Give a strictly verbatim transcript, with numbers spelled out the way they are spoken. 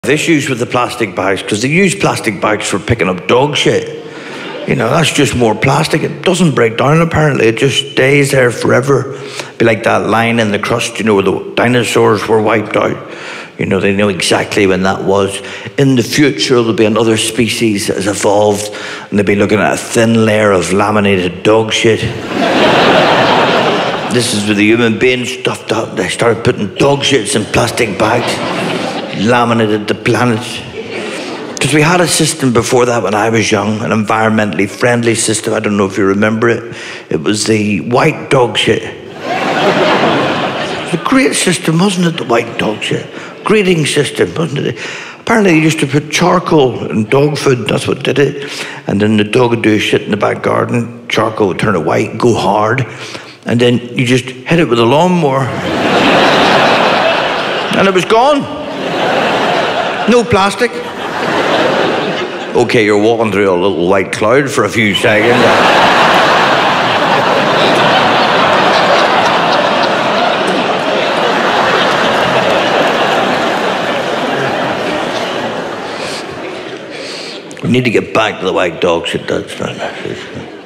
Issues with the plastic bags because they use plastic bags for picking up dog shit. You know, that's just more plastic. It doesn't break down apparently. It just stays there forever. Be like that line in the crust, you know, where the dinosaurs were wiped out. You know, they know exactly when that was. In the future, there'll be another species that has evolved and they'll be looking at a thin layer of laminated dog shit. This is where the human beings stuffed up. They started putting dog shits in plastic bags. Laminated the planet. Because we had a system before that when I was young, an environmentally friendly system. I don't know if you remember it. It was the white dog shit. It was a great system, wasn't it, the white dog shit? Grading system, wasn't it? Apparently they used to put charcoal in dog food, that's what did it. And then the dog would do shit in the back garden, charcoal would turn it white, go hard, and then you just hit it with a lawnmower. And it was gone. No plastic. Okay, you're walking through a little white cloud for a few seconds. We need to get back to the white dog shit. That's not.